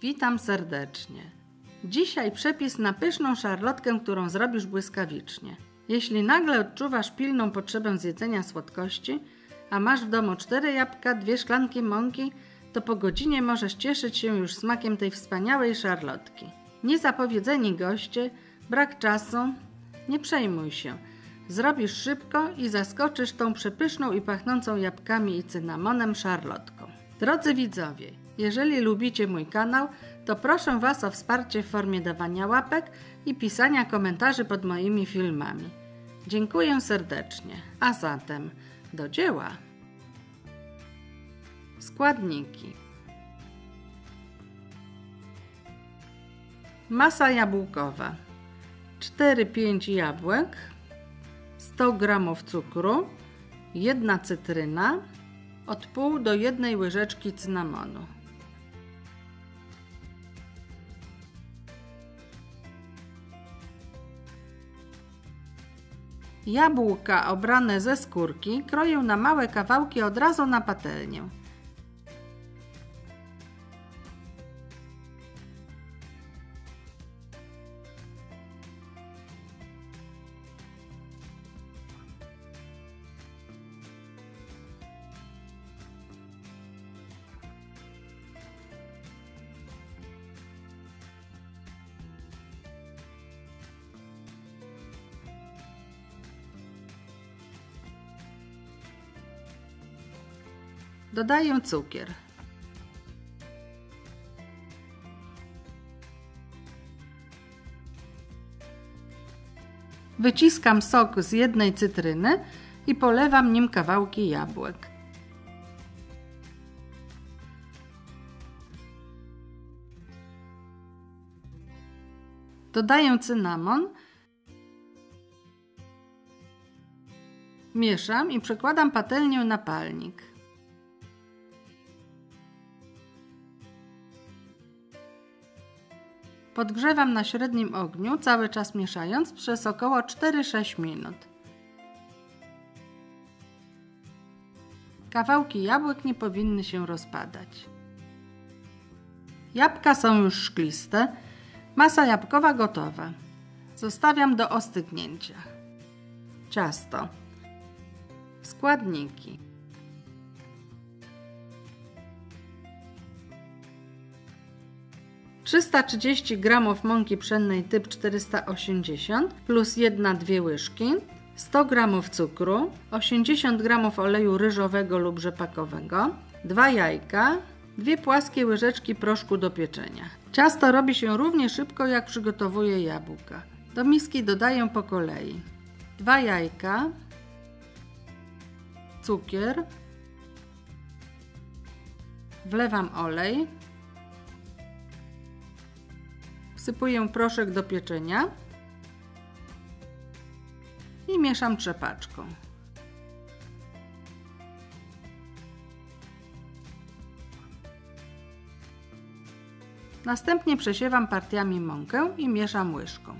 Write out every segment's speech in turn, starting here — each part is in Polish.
Witam serdecznie. Dzisiaj przepis na pyszną szarlotkę, którą zrobisz błyskawicznie. Jeśli nagle odczuwasz pilną potrzebę zjedzenia słodkości, a masz w domu 4 jabłka, 2 szklanki mąki, to po godzinie możesz cieszyć się już smakiem tej wspaniałej szarlotki. Niezapowiedzeni goście, brak czasu, nie przejmuj się. Zrobisz szybko i zaskoczysz tą przepyszną i pachnącą jabłkami i cynamonem szarlotką. Drodzy widzowie, jeżeli lubicie mój kanał, to proszę Was o wsparcie w formie dawania łapek i pisania komentarzy pod moimi filmami. Dziękuję serdecznie. A zatem do dzieła. Składniki. Masa jabłkowa. 4-5 jabłek, 100 g cukru, 1 cytryna, od pół do 1 łyżeczki cynamonu. Jabłka obrane ze skórki kroję na małe kawałki od razu na patelnię. Dodaję cukier. Wyciskam sok z 1 cytryny i polewam nim kawałki jabłek. Dodaję cynamon. Mieszam i przekładam patelnię na palnik. Podgrzewam na średnim ogniu, cały czas mieszając przez około 4-6 minut. Kawałki jabłek nie powinny się rozpadać. Jabłka są już szkliste. Masa jabłkowa gotowa. Zostawiam do ostygnięcia. Ciasto. Składniki. 330 g mąki pszennej typ 480 plus 1-2 łyżki, 100 g cukru, 80 g oleju ryżowego lub rzepakowego, 2 jajka, 2 płaskie łyżeczki proszku do pieczenia. Ciasto robi się równie szybko, jak przygotowuję jabłka. Do miski dodaję po kolei 2 jajka, cukier, wlewam olej, wsypuję proszek do pieczenia i mieszam trzepaczką. Następnie przesiewam partiami mąkę i mieszam łyżką.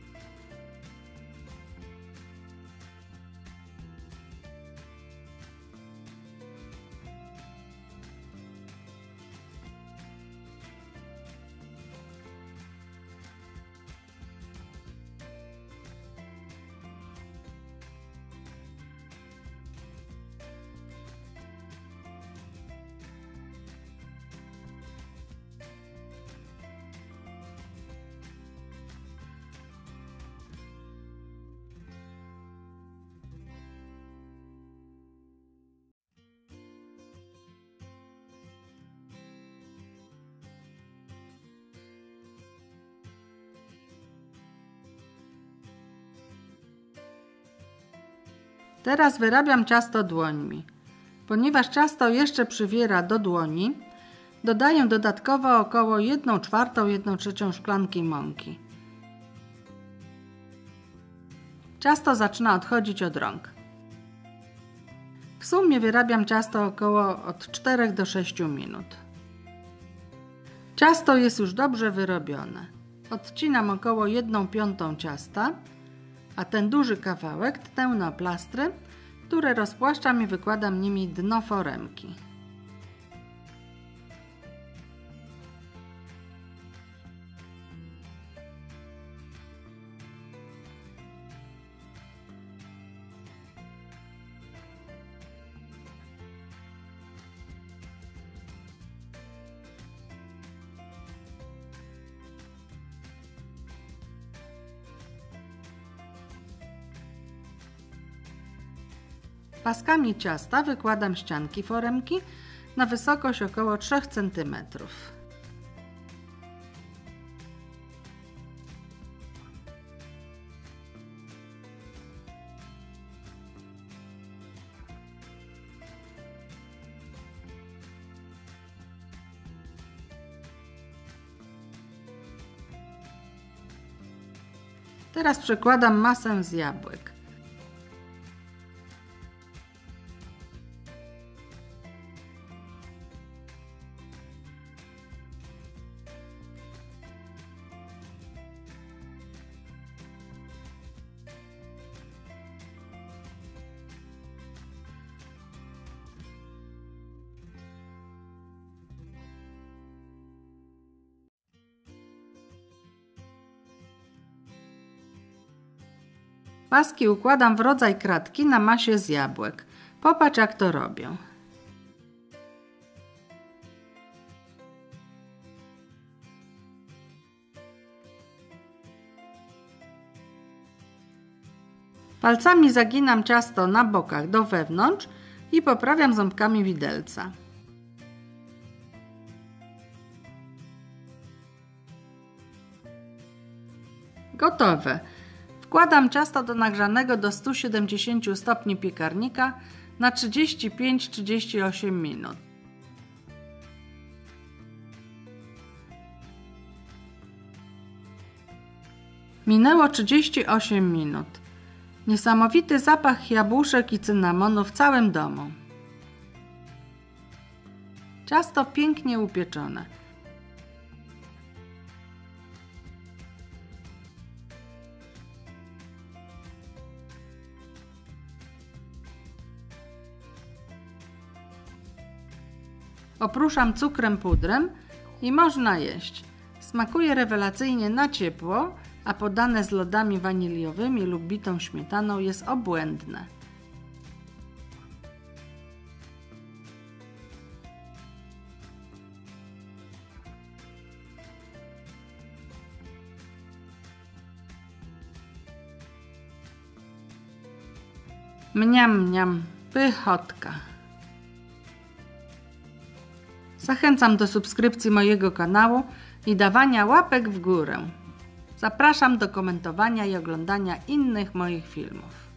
Teraz wyrabiam ciasto dłońmi. Ponieważ ciasto jeszcze przywiera do dłoni, dodaję dodatkowo około 1/4–1/3 szklanki mąki. Ciasto zaczyna odchodzić od rąk. W sumie wyrabiam ciasto około od 4 do 6 minut. Ciasto jest już dobrze wyrobione. Odcinam około 1/5 ciasta, a ten duży kawałek tnę na plastry, które rozpłaszczam i wykładam nimi dno foremki. Paskami ciasta wykładam ścianki foremki na wysokość około 3 cm. Teraz przekładam masę z jabłek. Paski układam w rodzaj kratki na masie z jabłek. Popatrz, jak to robię. Palcami zaginam ciasto na bokach do wewnątrz i poprawiam ząbkami widelca. Gotowe! Wkładam ciasto do nagrzanego do 170 stopni piekarnika na 35-38 minut. Minęło 38 minut. Niesamowity zapach jabłuszek i cynamonu w całym domu. Ciasto pięknie upieczone. Opruszam cukrem pudrem i można jeść. Smakuje rewelacyjnie na ciepło, a podane z lodami waniliowymi lub bitą śmietaną jest obłędne. Mniam, mniam, pychotka. Zachęcam do subskrypcji mojego kanału i dawania łapek w górę. Zapraszam do komentowania i oglądania innych moich filmów.